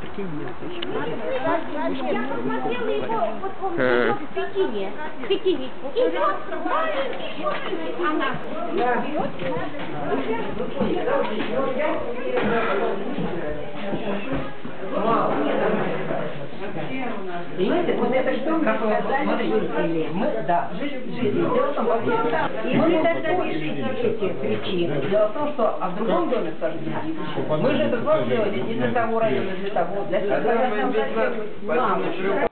Прикинь, мне Я посмотрела его, вот он живет в Пекине. В Пекине. И вот маленький, она берет. Понимаете, вот это что мы сказали, мы, да, жили. Дело в том, и мы тогда решили эти причины. Дело в том, что в другом доме сожгли. Мы же это сделали не для того района, для того, для всех.